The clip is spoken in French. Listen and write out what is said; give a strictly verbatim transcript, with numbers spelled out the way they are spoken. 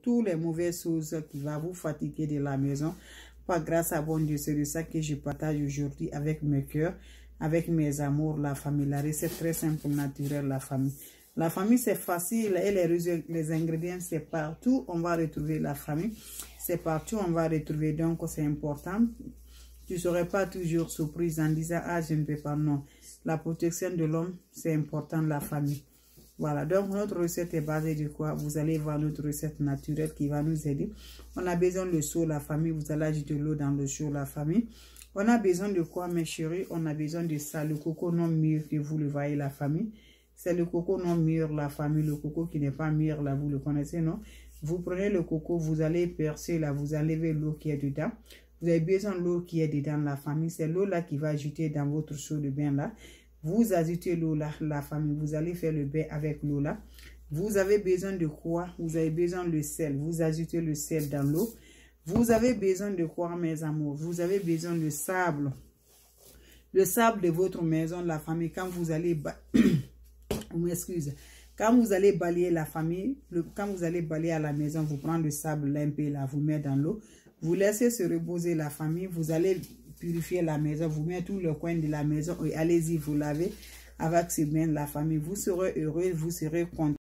toutes les mauvaises choses qui vont vous fatiguer de la maison. Par grâce à bon Dieu, c'est de ça que je partage aujourd'hui avec mes cœurs, avec mes amours, la famille. La recette très simple, naturelle, la famille. La famille, c'est facile et les, les ingrédients, c'est partout. On va retrouver la famille. C'est partout, on va retrouver. Donc, c'est important. Tu ne serais pas toujours surprise en disant, ah, je ne peux pas. Non. La protection de l'homme, c'est important, la famille. Voilà, donc notre recette est basée de quoi? Vous allez voir notre recette naturelle qui va nous aider. On a besoin de chaud, la famille. Vous allez ajouter de l'eau dans le chaud, la famille. On a besoin de quoi, mes chéris? On a besoin de ça, le coco non mûr que vous le voyez, la famille. C'est le coco non mûr, la famille. Le coco qui n'est pas mûr, là, vous le connaissez, non? Vous prenez le coco, vous allez percer, là, vous enlevez l'eau qui est dedans. Vous avez besoin de l'eau qui est dedans, la famille. C'est l'eau là qui va ajouter dans votre chaud de bain, là. Vous ajoutez l'eau là, la famille. Vous allez faire le bain avec l'eau là. Vous avez besoin de quoi? Vous avez besoin de sel. Vous ajoutez le sel dans l'eau. Vous avez besoin de quoi, mes amours? Vous avez besoin de sable. Le sable de votre maison, la famille, quand vous allez... On m'excuse. Quand vous allez balayer la famille, le, quand vous allez balayer à la maison, vous prenez le sable là, un peu là, vous mettez dans l'eau. Vous laissez se reposer la famille. Vous allez... purifier la maison, vous mettez tout le coin de la maison et allez-y, vous lavez avec ces mains la famille. Vous serez heureux, vous serez content.